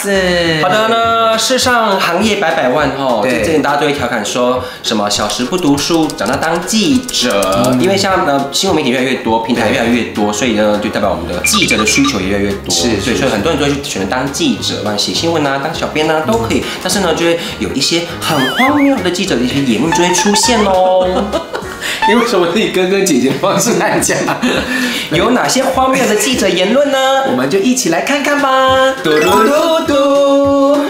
好的呢，世上行业百百万哈，之前大家都会调侃说什么小时不读书，长大当记者。因为像新闻媒体越来越多，平台越来越多，所以呢就代表我们的记者的需求也越来越多。是，所以很多人都会选择当记者，不管写新闻啊，当小编啊都可以。但是呢，就会有一些很荒谬的记者的一些言论就会出现哦。 你为什么以哥哥姐姐的方式来讲？ 有哪些荒谬的记者言论呢？ 我们就一起来看看吧。 嘟嘟嘟嘟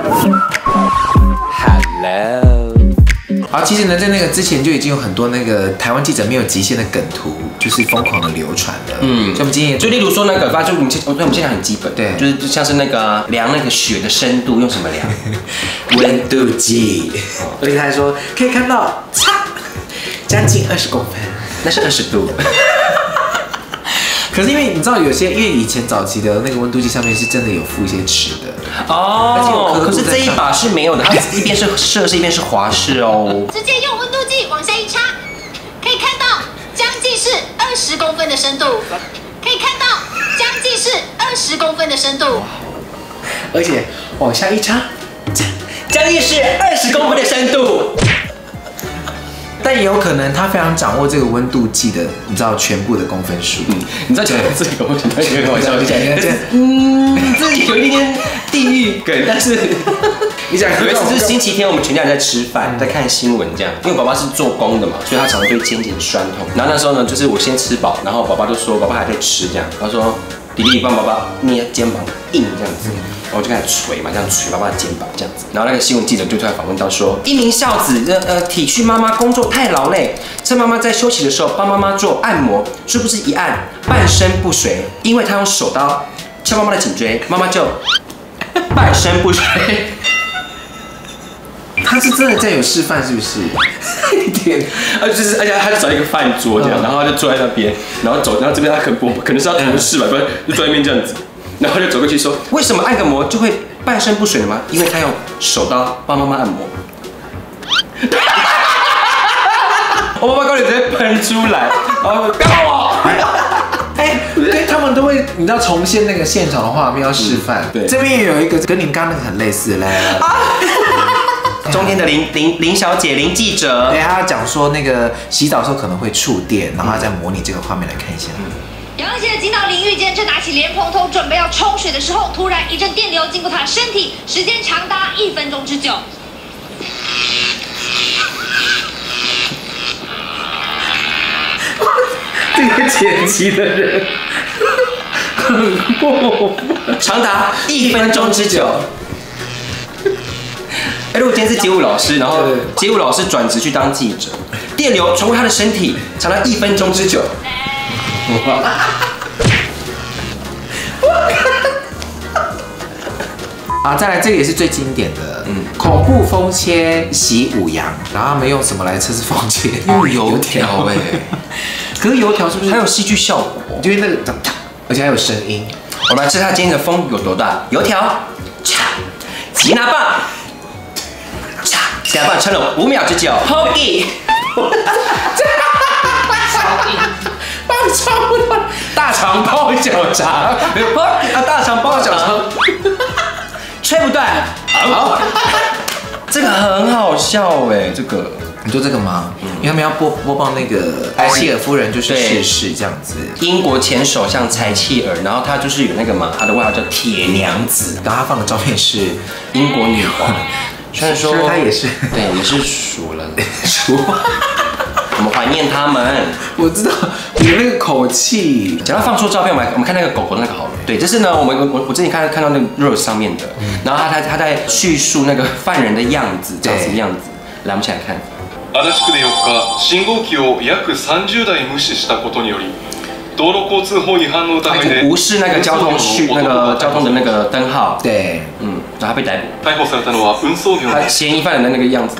，Hello。 好，其实呢，在那个之前就已经有很多那个台湾记者没有极限的梗图，就是疯狂的流传了。像我们今天， 就例如说那个，反正我们现在很基本，对，就像是那个量那个雪的深度，用什么量？ 温度计。而且他还说可以看到，将近20公分， 那是20度。 可是因为你知道有些，因为以前早期的那个温度计上面是真的有附一些尺的哦，可是这一把是没有的，它一边是摄氏，一边是滑式哦。 直接用温度计往下一插，可以看到将近是20公分的深度，可以看到将近是20公分的深度， 而且往下一插， 将近是20公分的深度。 但也有可能他非常掌握这个温度计的，你知道全部的公分数。 你知道讲这个，我觉得有点好笑。自己有一点地狱梗，但是你讲有一次是星期天，我们全家人在吃饭，在看新闻这样。因为爸爸是做工的嘛，所以他常常对肩颈酸痛。然后那时候呢，就是我先吃饱，然后爸爸就说，爸爸还在吃这样，他说弟弟帮爸爸捏肩膀硬这样子。然后我就开始捶嘛，这样捶爸爸的肩膀这样子。然后那个新闻记者就突然访问到说，一名孝子体恤妈妈工作太劳累，趁妈妈在休息的时候帮妈妈做按摩，是不是一按半身不遂？因为他用手刀敲妈妈的颈椎，妈妈就半身不遂。 他是真的在有示范是不是？ 一点，而且他就找一个饭桌这样，然后他就坐在那边，然后走，然后这边他可能是要同事吧，不然就坐在那边这样子。然后就走过去说：“为什么按个摩就会半身不遂了吗？因为他用手刀帮妈妈按摩。”我爸爸高脸直接喷出来，然后不要碰我！ 对，他们都会，你知道重现那个现场的画面要示范。对，这边也有一个跟您刚刚那个很类似，来。 中间的林小姐林记者， 对，她讲说那个洗澡的时候可能会触电，然后她再模拟这个画面来看一下。 杨姐进到淋浴间，正拿起莲蓬头准备要冲水的时候，突然一阵电流经过她的身体，时间长达1分钟之久。 这个剪辑的人很过分， 长达1分钟之久。如果今天是街舞老师，然后街舞老师转职去当记者，电流传过他的身体，长达1分钟之久。 啊，再来这个也是最经典的，恐怖风切洗五羊，然后他们用什么来测试风切？ 用油条哎， 可是油条是不是还有戏剧效果？ 就是那个，而且还有声音。 我们来测他今天的风有多大？油条，吉拿棒，吉拿棒撑了5秒之久 ，Hoagie。大肠包小肠，啊，大肠包小肠，吹不断，好，这个很好笑哎，这个你说这个吗？因为他们要播报那个柴契尔夫人就是逝世这样子。 英国前首相柴契尔，然后他就是有那个嘛，他的外号叫铁娘子， 然后他放的照片是英国女皇，虽然说他也是， 对，也是熟了，熟。我们怀念他们， 我知道有那个口气。 讲到放错照片，我们看那个狗狗那个好了。对，这是呢，我之前看到那个 Rose 上面的，然后他在叙述那个犯人的样子，长什么样子。来，我们一起来看。 足立区で4日、信号機を約30台無視したことにより、道路交通法違反の疑いで无视那个交通的那个灯号。 对， 然后他被逮捕。 逮捕されたのは運送業の嫌疑犯人的那个样子。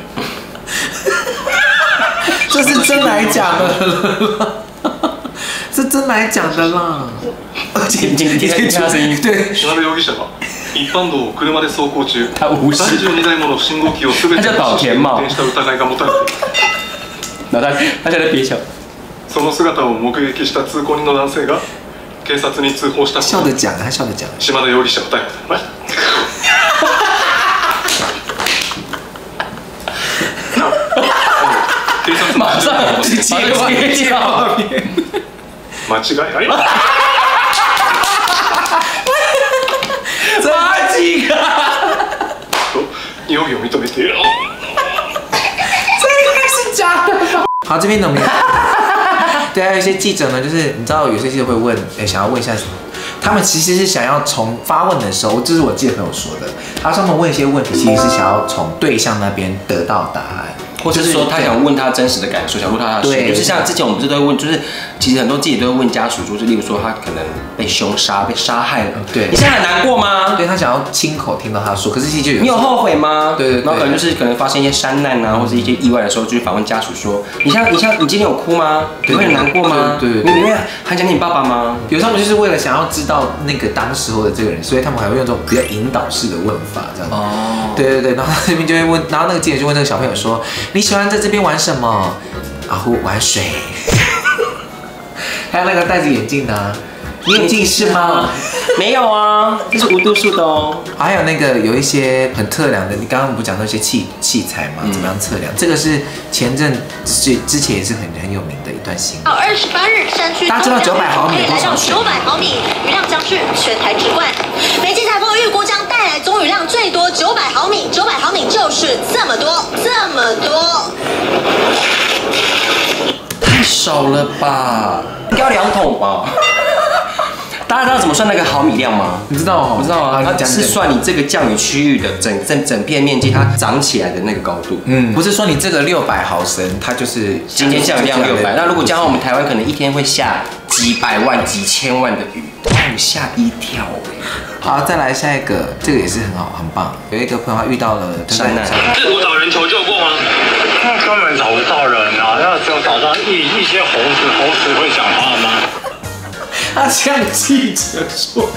这是真来假的，是真来假的啦！ 听他声音， 对。渡辺容疑者は一般道を車で走行中、32台もの信号機をすべて無視して運転した疑いが持たれている。 然后他在那憋笑。 その姿を目撃した通行人の男性が警察に通報した。 笑着讲，他笑着讲。 島田容疑者を逮捕。 算了，接画面。 間違いない。 马吉卡。 容疑を認めている。 这应该是假的吧？好，这边怎么样？对，还有一些记者呢，就是你知道有些记者会问，想要问一下什么？他们其实是想要从发问的时候，这是我记者朋友说的，他们问一些问题，其实是想要从对象那边得到答案。 或者是说他想问他真实的感受，想录他的事，就是像之前我们不是都会问，就是其实很多记者都会问家属，就是例如说他可能被凶杀、被杀害了， 对， 你现在很难过吗？ 对他想要亲口听到他说，可是其实就有你有后悔吗？ 对， 然后可能就是可能发生一些山难啊，或者一些意外的时候，就访问家属说，你今天有哭吗？你会很难过吗？ 对， 你会很想念你爸爸吗？ 有时候他们就是为了想要知道那个当时候的这个人，所以他们还会用这种比较引导式的问法，这样子。哦，对，然后他这边就会问，然后那个记者就问那个小朋友说，你喜欢在这边玩什么？玩水。还有那个戴着眼镜的，你有近视吗？ 没有啊，这是无度数的哦。 还有那个有一些很测量的，你刚刚不讲那些器材嘛，怎么样测量？这个是前阵之前也是很有名的一段新闻。 28日，山区大家知道900毫米可以来到900毫米，雨量将是全台之冠。北极台风预估将带来总雨量最多900毫米，900毫米就是这么多，这么多。 太少了吧？应该要2桶吧？大家知道怎么算那个毫米量吗？ 你知道吗？ 我知道啊，它是算你这个降雨区域的整片面积它长起来的那个高度。 不是说你这个600毫升，它就是今天降雨量600。那如果加上我们台湾可能一天会下几百万、几千万的雨，吓一跳好，再来下一个，这个也是很好，很棒。有一个朋友他遇到了山难， 试图找人求救过吗？ 那根本找不到人啊！要只有找到一些猴子会讲话吗？ 他向记者说：“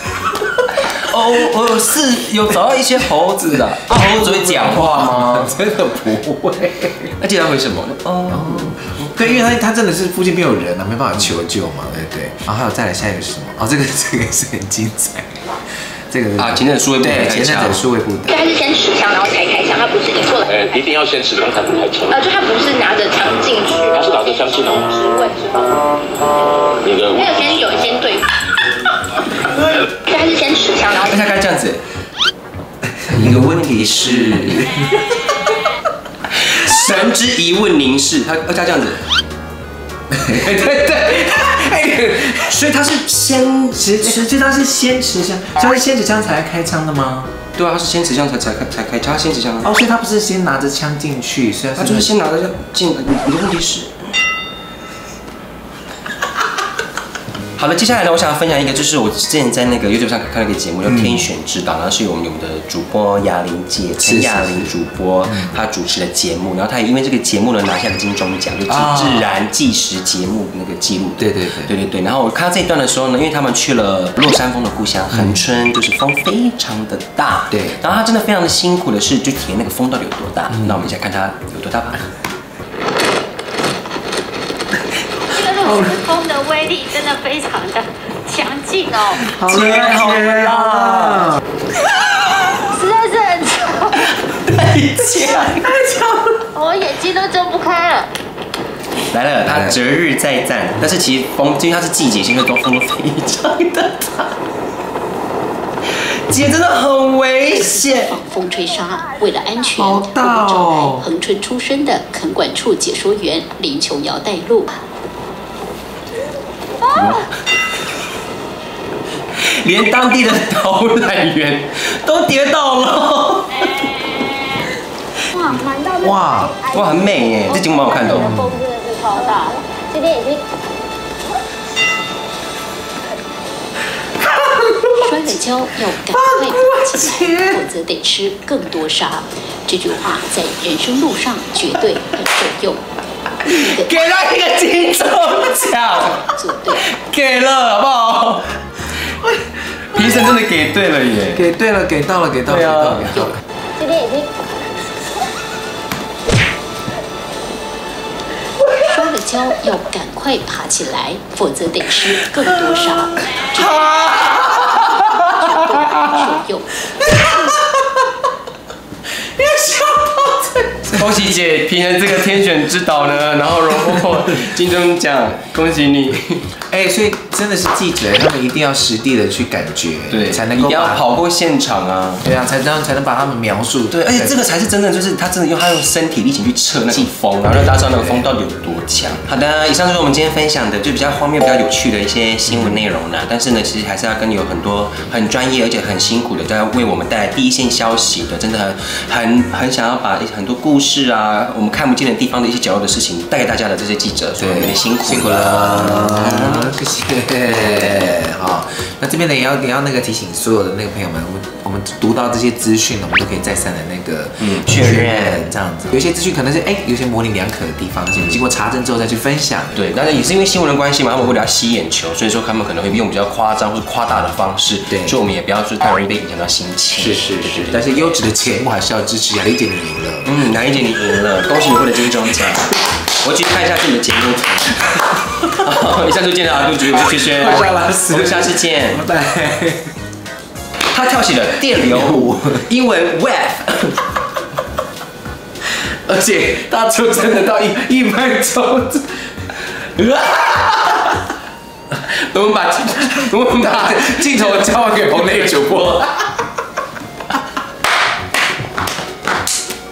是有找到一些猴子的。猴子会讲话吗？ 真的不会。 而且他回什么？ 对，因为他真的是附近没有人啊，没办法求救嘛，对不对？然后还有再来下一个是什么？这个也是很精彩。这个前阵子数位部对，前阵子数位部的， 他是先持枪，然后才开枪，他不是一错了。 一定要先持枪才能开枪。 就他不是拿着枪进去， 他是拿着枪进来。 质问之后， 你的那个先有先对，他是先持枪，然后他该这样子。一个问题是，神之疑问凝视，他这样子。 对， 所以他是其实他是先持枪，他是先持枪才开枪的吗？ 对啊，他是先持枪才开枪，他先持枪啊。 所以他不是先拿着枪进去，虽然他就是先拿着进。你的问题是？好了，接下来呢，我想要分享一个，就是我之前在那个 YouTube 上看到一个节目叫《天选之道》，然后是我们的主播雅玲姐陈雅玲主播她主持的节目，然后她也因为这个节目呢拿下了金钟奖，就是自然纪实节目那个记录。对。然后我看到这一段的时候呢，因为他们去了落山风的故乡恒春，就是风非常的大。 对。 然后他真的非常的辛苦的是，就体验那个风到底有多大。那我们一起来看它有多大吧。 风的威力真的非常的强劲哦， 好了， 实在是很强，太强了，我眼睛都睁不开了。 来了，它择日再战，但是其实风，因为它是季节性，所以风都非常的大。姐真的很危险， 风吹沙，为了安全， 好大哦！ 恒春出身的垦管处解说员林琼瑶带路。 连当地的导览员都跌倒了。 哇， 很美耶，这节目蛮好看的。 风真的是超大，这边已经。 摔了跤要赶快爬起来，否则得吃更多沙。这句话在人生路上绝对很受用。 给他一个金钟奖，给了好不好？评审真的给对了耶！ 给对了，给到了。 这边已经摔了跤要赶快爬起来，否则得吃更多沙。受用。 你笑到这， 恭喜姐凭着这个天选之岛呢，然后荣获金钟奖，恭喜你！ 哎，所以真的是记者，他们一定要实地的去感觉， 对， 才能够一定要跑过现场啊， 对啊，才能把他们描述。 对，而且这个才是真正就是他真的用身体力行去测那个风，然后让大家知道那个风到底有多强。好的，以上就是我们今天分享的就比较荒谬、比较有趣的一些新闻内容啦。但是呢，其实还是要跟有很多很专业而且很辛苦的在为我们带来第一线消息的，真的很想要把很多故事啊，我们看不见的地方的一些角落的事情带给大家的这些记者，所以你们辛苦了。 谢谢。好，那这边呢也要那个提醒所有的那个朋友们，我们读到这些资讯呢，我们都可以再三的那个确认这样子。有一些资讯可能是有些模棱两可的地方，而且经过查证之后再去分享。 对，但是也是因为新闻的关系嘛，他们为了要吸眼球，所以说他们可能会用比较夸张或者夸大的方式。对，所以我们也不要说太容易被影响到心情。是。 但是优质的节目还是要支持。雅丽姐你赢了， 雅丽姐你赢了，恭喜你获得金钟奖。我去看一下自己的节目图。以上就见到阿杜主，我是轩轩，我们下次见， 拜拜。 他跳起了电流舞，英文 wave， 而且他出真的到1分钟。我们把镜头交还给棚内主播。